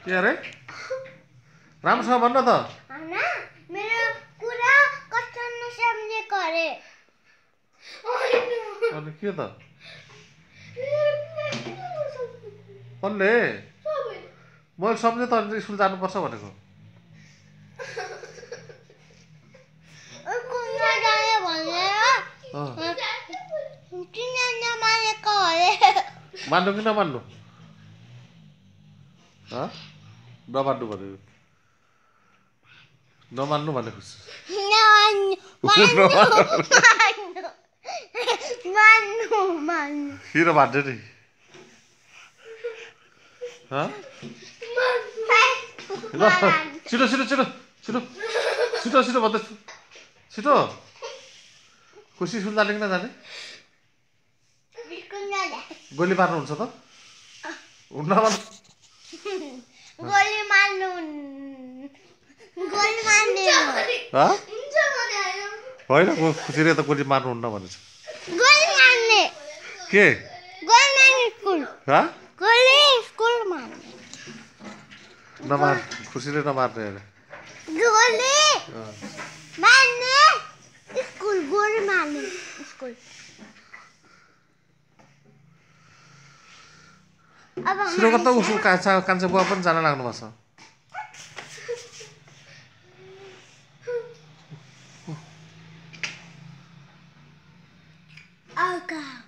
के अरे राम्रोसँग भन्न त हैन मेरो कुरा कस्तो नसम्झेको अरे अनि के त कसले मैले सम्झेँ त अनि स्कुल जानुपर्छ भनेको स्कुल नजाने भनेर किन नमानेको अरे मान्नु कि नमान्नु नमान्नु भनेको नमान्नु भनेको मान्नु किन मान्ने नि ल छिटो छिटो छिटो छिटो छिटो छिटो भन्दैछु छिटो खुसी स्कुल जाने कि नजाने गोली मार्नुहुन्छ त हुन्न गोली मार्नु होइन खुसीले त गोली मार्नुहुन्न भनेछ गोली मार्ने के गोली मार्ने स्कुल गोली स्कुल मार्ने नमार खुसीले नमार्ने अरे गोली मार्ने स्कुल गोली मार्ने स्कुल अब सुरुको त उसको कान्छा बुवा पनि जान लाग्नु भएको छ अगा